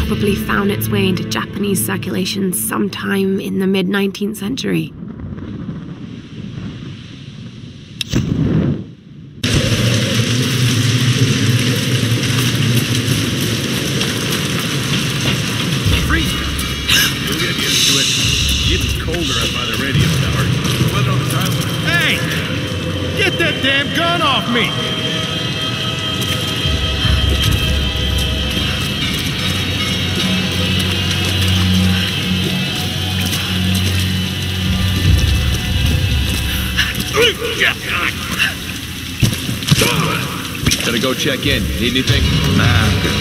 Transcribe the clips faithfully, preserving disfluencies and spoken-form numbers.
probably found its way into Japanese circulation sometime in the mid nineteenth century. Damn gun off me! Gotta go check in. Need anything? Nah, I'm good.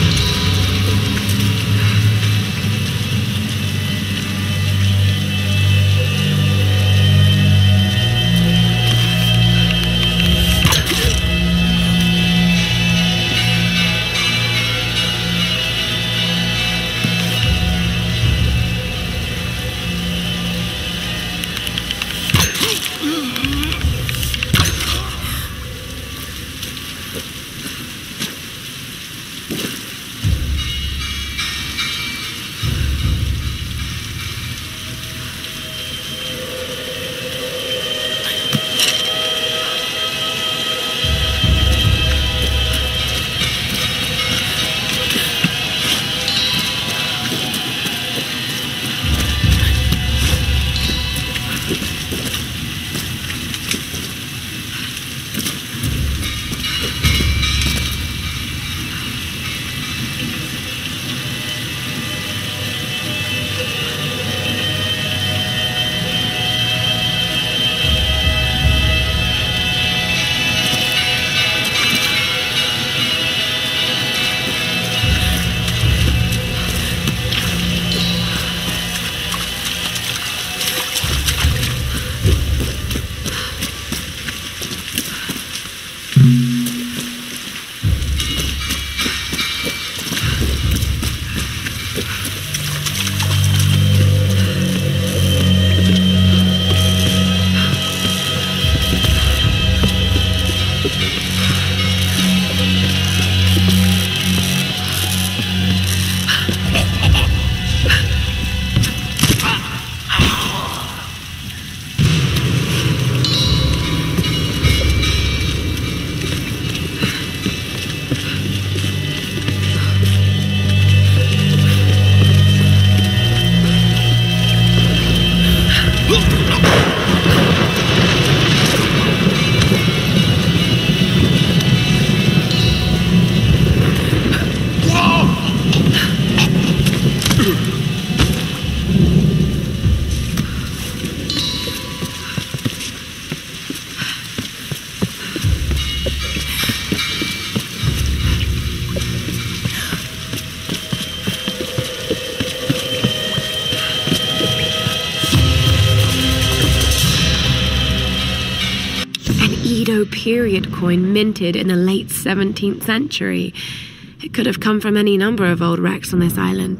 Period coin minted in the late seventeenth century. It could have come from any number of old wrecks on this island.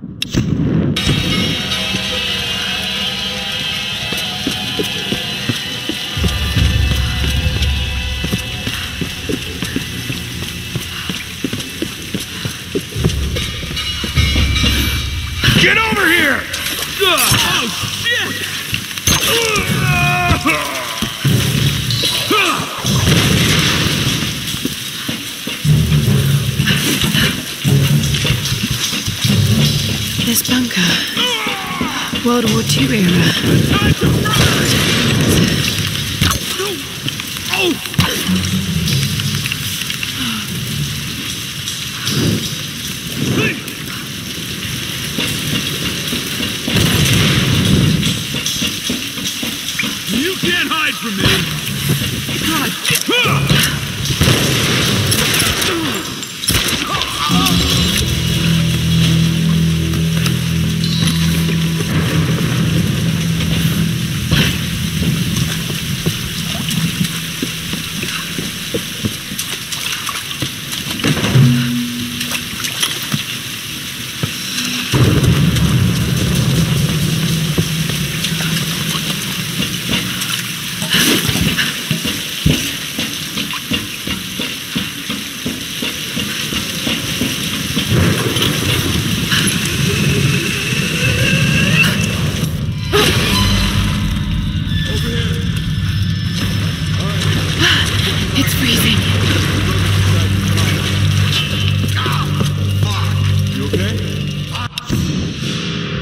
Get over here! Oh, shit! This bunker. World War Two era. Time to run! Oh! You can't hide from me! God!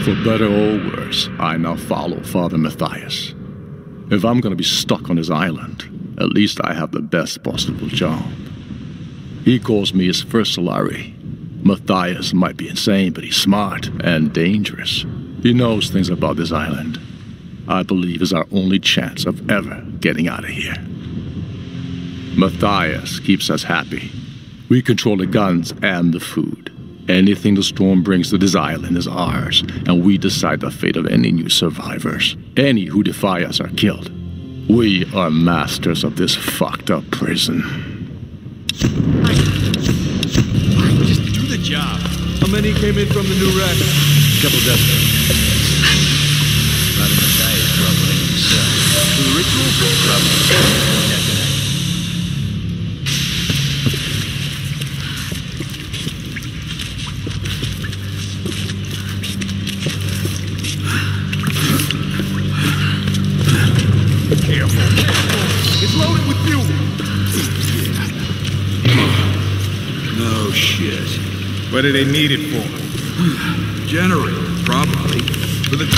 For better or worse, I now follow Father Matthias. If I'm gonna be stuck on his island, at least I have the best possible job. He calls me his first Solari. Matthias might be insane, but he's smart and dangerous. He knows things about this island. I believe is our only chance of ever getting out of here. Matthias keeps us happy. We control the guns and the food. Anything the storm brings to this island is ours, and we decide the fate of any new survivors. Any who defy us are killed. We are masters of this fucked up prison. Just do the job. How many came in from the new wreck? Couple dozen. Not in the guy is troubling himself. For the ritual? Probably. It's loaded with fuel. No shit. What do they need it for? Generator, probably. For the...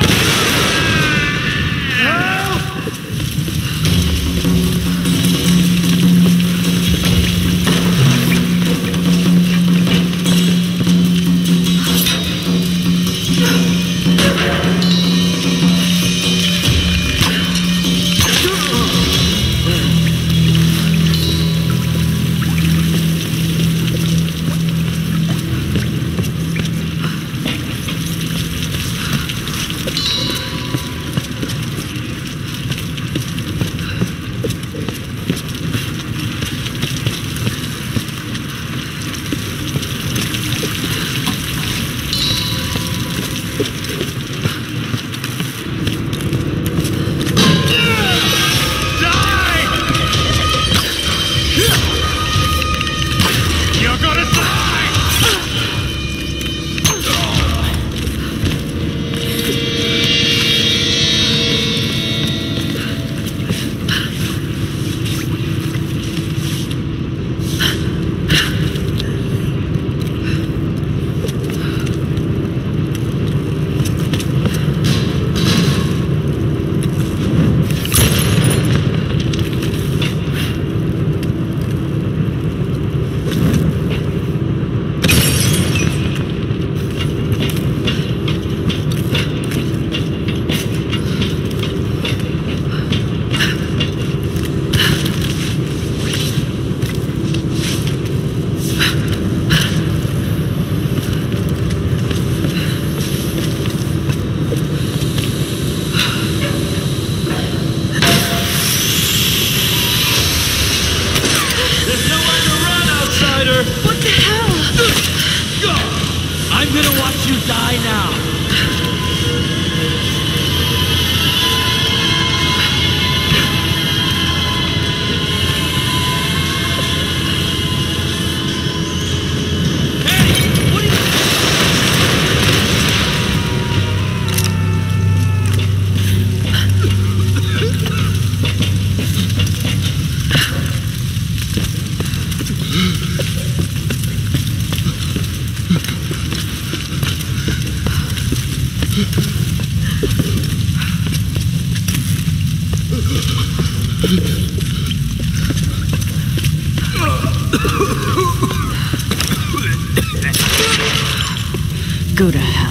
Go to hell.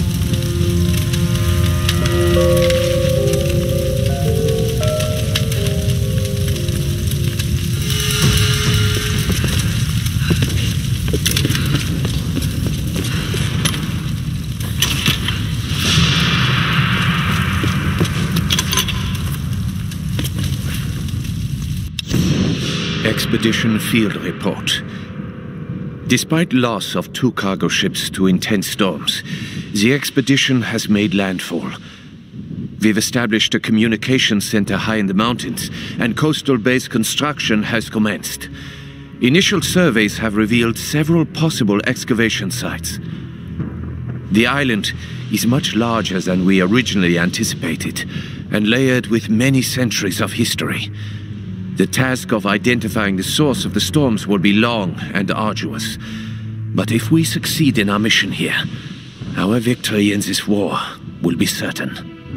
Expedition Field Report. Despite loss of two cargo ships to intense storms, the expedition has made landfall. We've established a communications center high in the mountains, and coastal base construction has commenced. Initial surveys have revealed several possible excavation sites. The island is much larger than we originally anticipated, and layered with many centuries of history. The task of identifying the source of the storms will be long and arduous. But if we succeed in our mission here, Our victory in this war will be certain.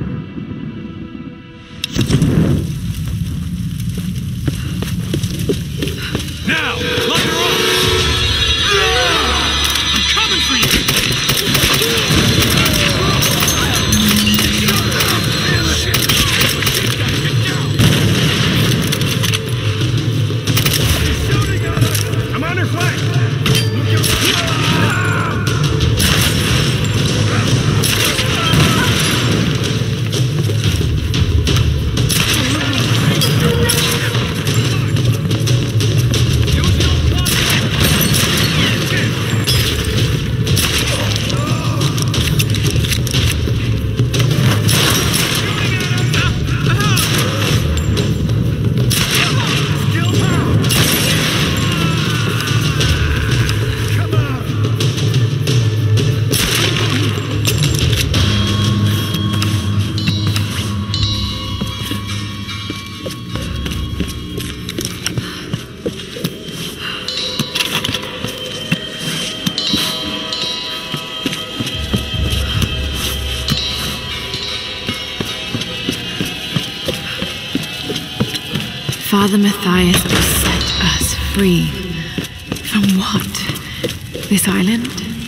Now, let her off! I'm coming for you! I'm on her flank! Father Matthias will set us free. From what? This island?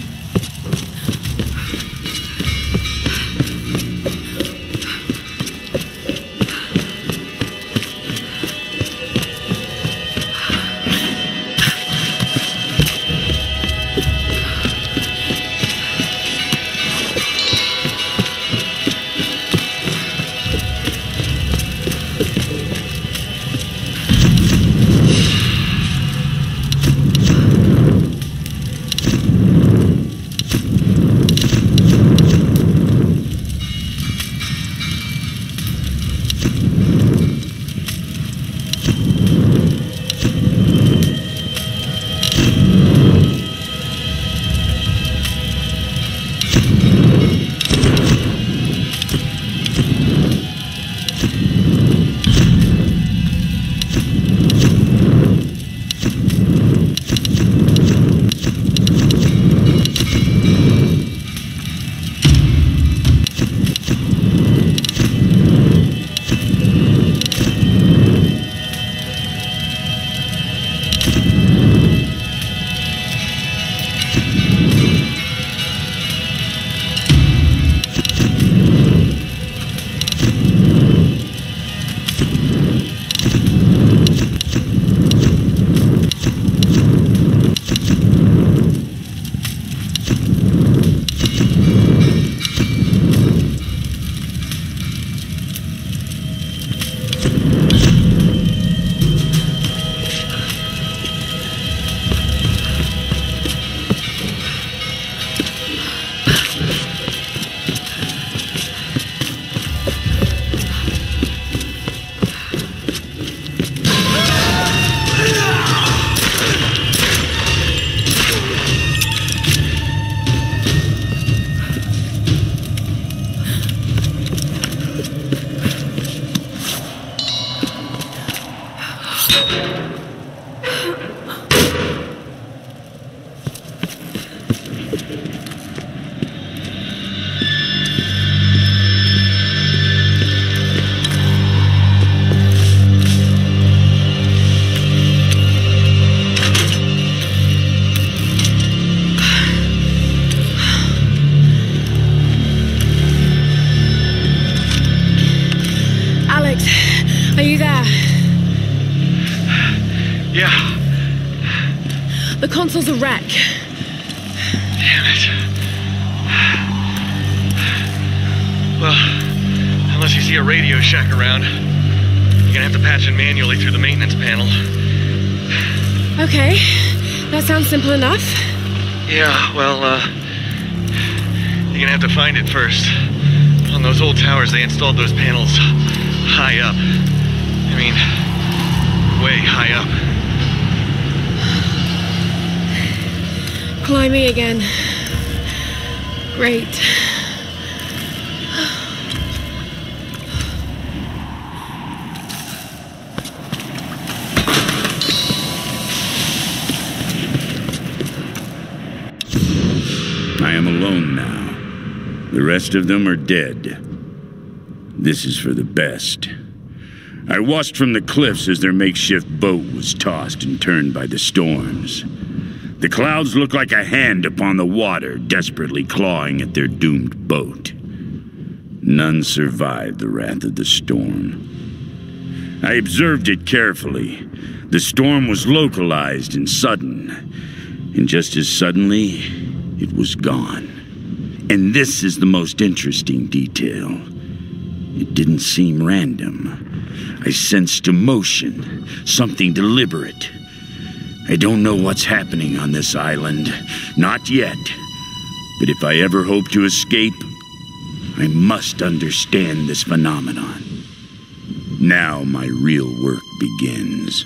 Are you there? Yeah. The console's a wreck. Damn it. Well, unless you see a Radio Shack around, you're gonna have to patch it manually through the maintenance panel. Okay, that sounds simple enough. Yeah, well, uh, you're gonna have to find it first. On those old towers, they installed those panels high up. I mean, way high up. Climbing again. Great. I am alone now. The rest of them are dead. This is for the best. I watched from the cliffs as their makeshift boat was tossed and turned by the storms. The clouds looked like a hand upon the water, desperately clawing at their doomed boat. None survived the wrath of the storm. I observed it carefully. The storm was localized and sudden, and just as suddenly, it was gone. And this is the most interesting detail. It didn't seem random. I sensed emotion, something deliberate. I don't know what's happening on this island, not yet. But if I ever hope to escape, I must understand this phenomenon. Now my real work begins.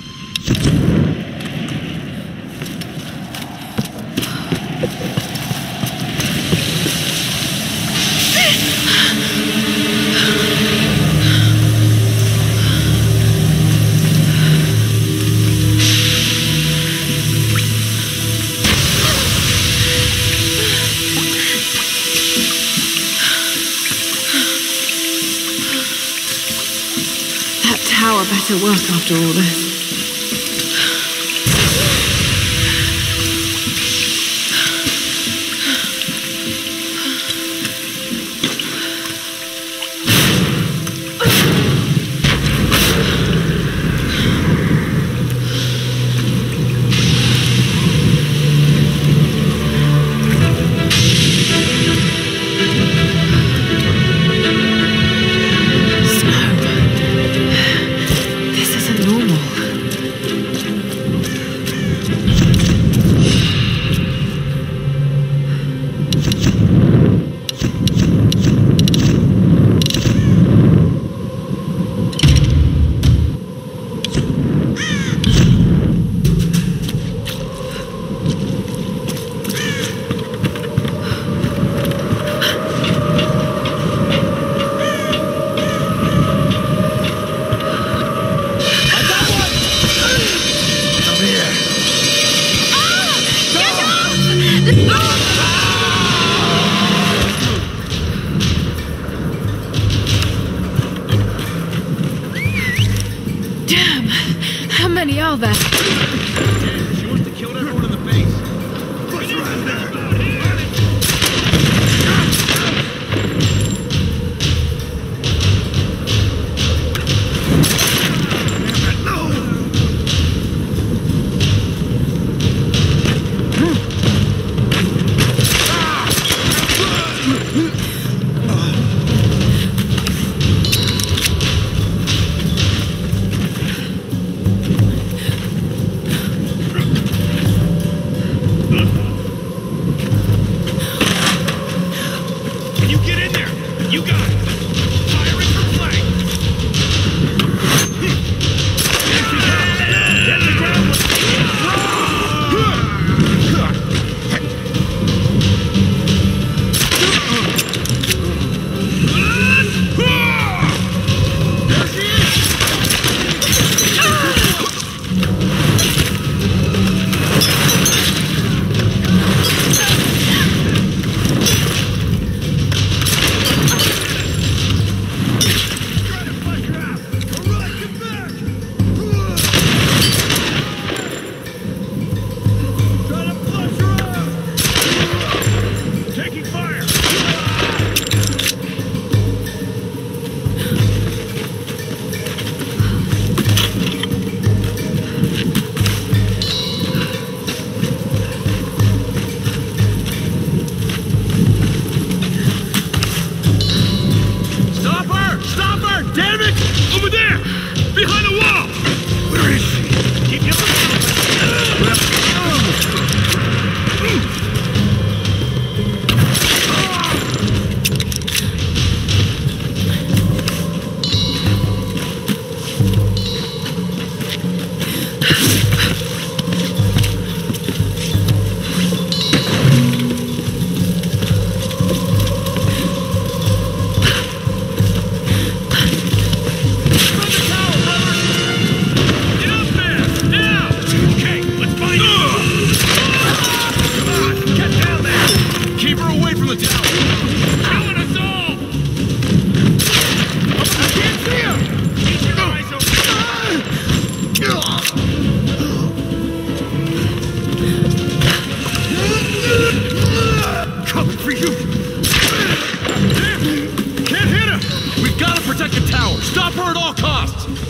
Tower better work after all this. Damn! How many are there? She wants to kill everyone in the base. Push her in there!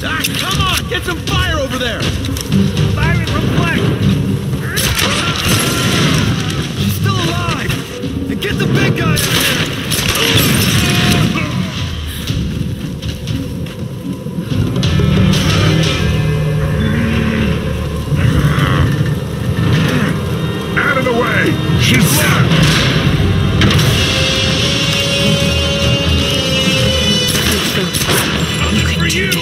Ah, come on! Get some fire over there! Fire from flank! She's still alive! And get the big guy out there! Out of the way! She's left! Nothing for you!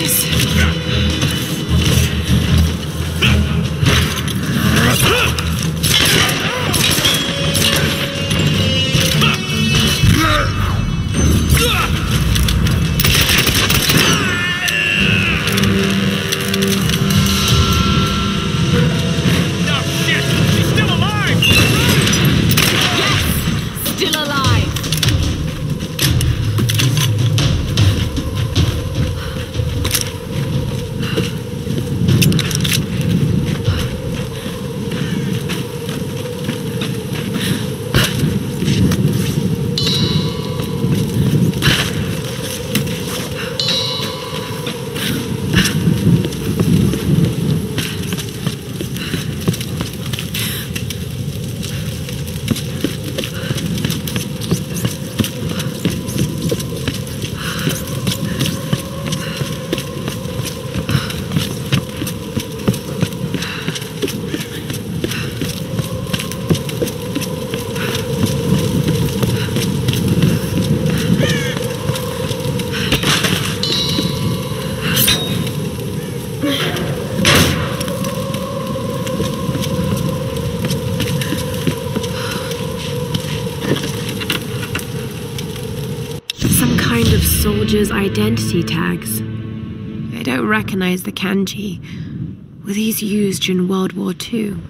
Soldiers' identity tags. I don't recognize the kanji. Were these used during World War Two?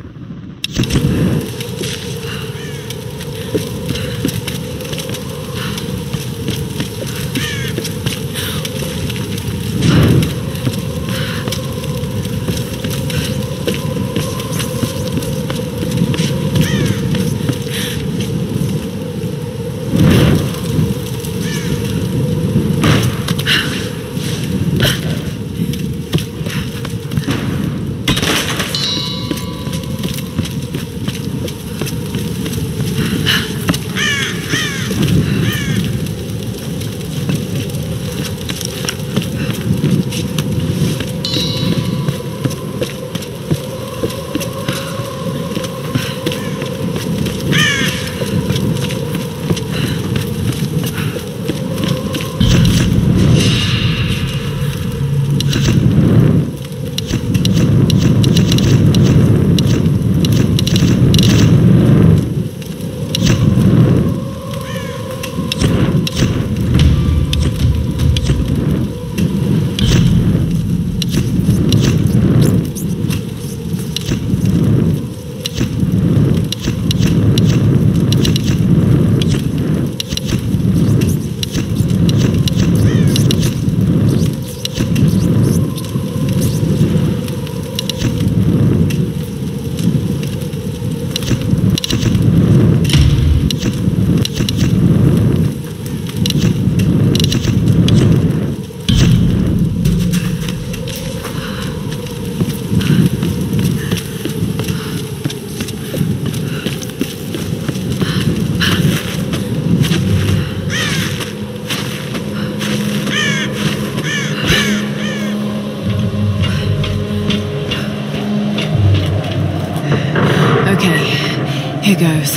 Here goes.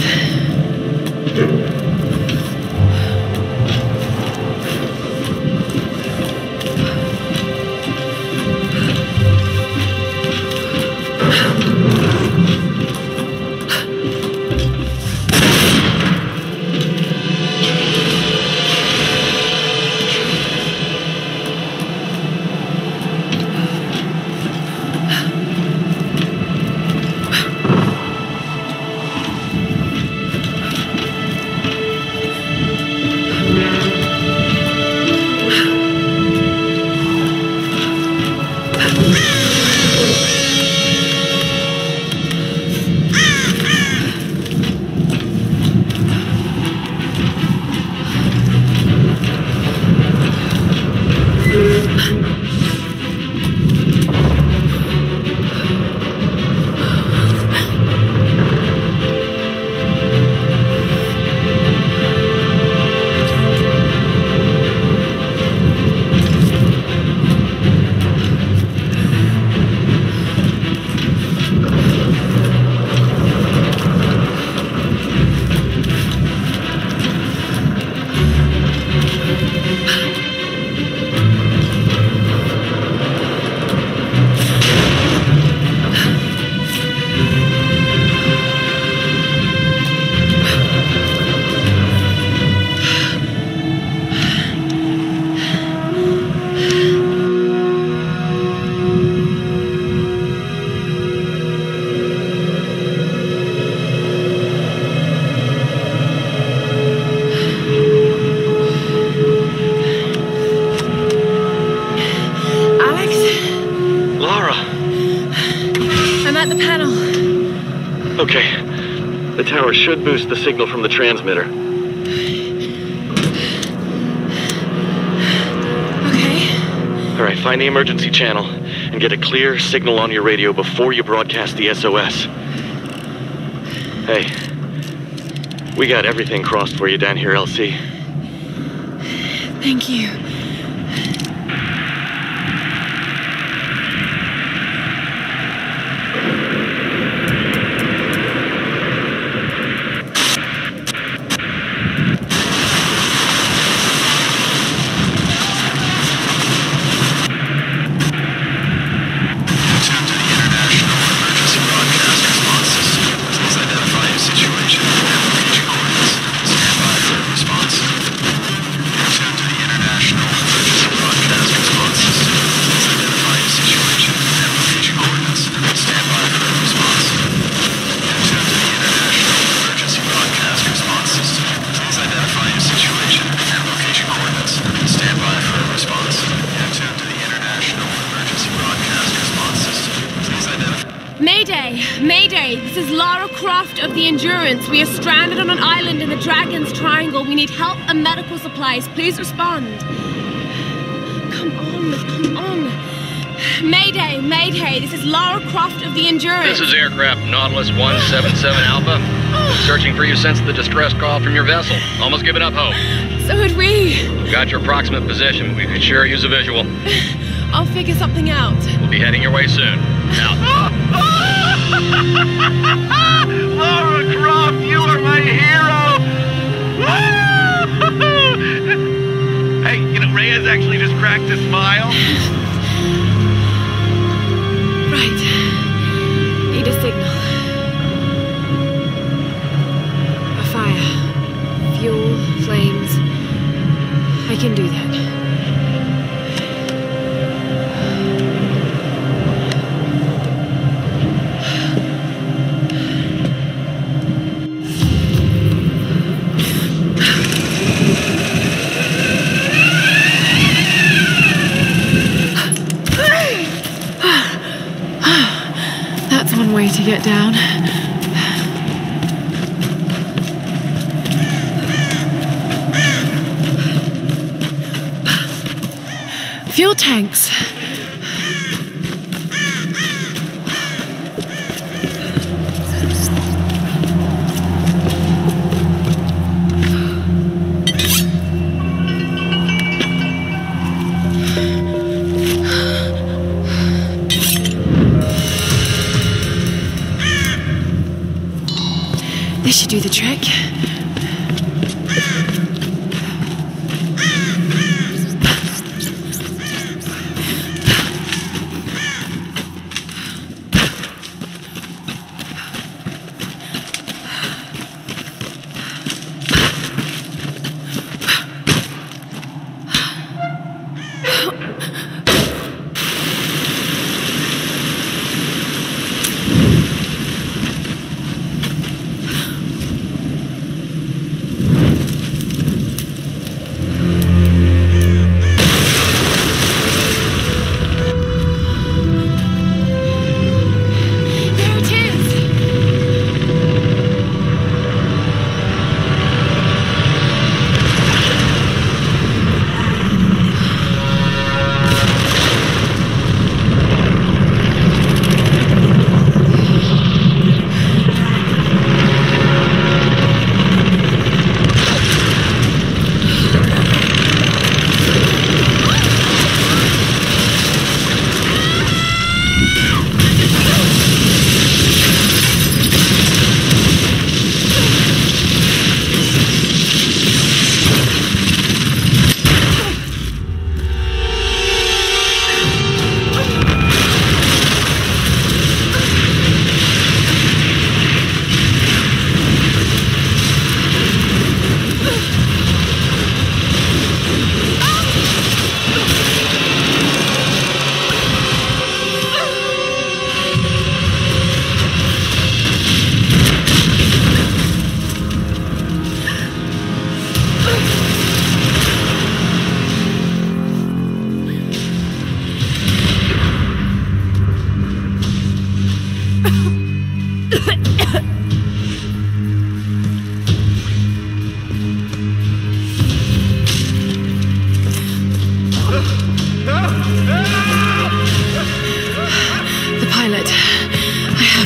The tower should boost the signal from the transmitter. Okay. All right, find the emergency channel and get a clear signal on your radio before you broadcast the S O S. Hey, we got everything crossed for you down here, L C. Thank you. Mayday! This is Lara Croft of the Endurance. We are stranded on an island in the Dragon's Triangle. We need help and medical supplies. Please respond. Come on, come on. Mayday, Mayday, this is Lara Croft of the Endurance. This is aircraft Nautilus one seven seven Alpha. Searching for you since the distress call from your vessel. Almost given up hope. So had we. Got your approximate position, but we could sure use a visual. I'll figure something out. We'll be heading your way soon. Out. Lara Croft, you are my hero! Hey, you know, Reyes actually just cracked a smile. Right. Need a signal. A fire. Fuel, flames. I can do that. Way to get down. Fuel tanks. This should do the trick.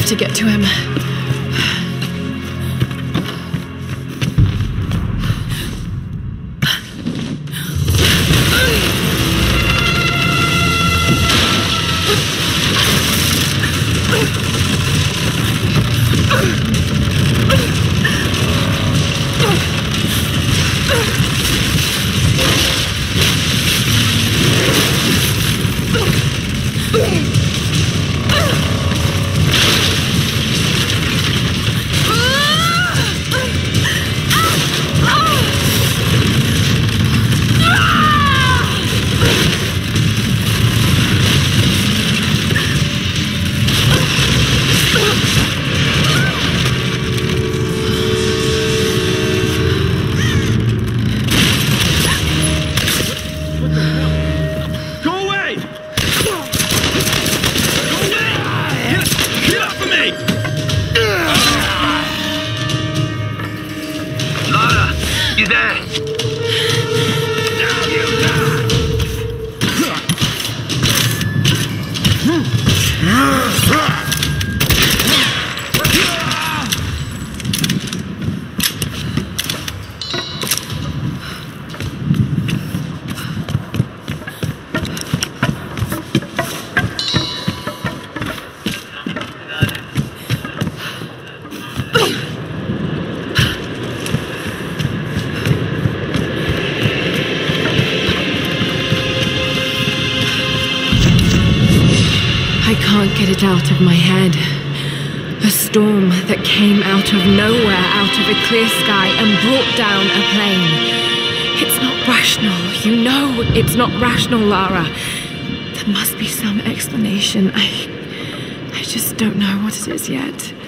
to get to him. Get it out of my head. A storm that came out of nowhere, out of a clear sky, and brought down a plane. It's not rational. You know it's not rational, Lara. There must be some explanation. I... I just don't know what it is yet.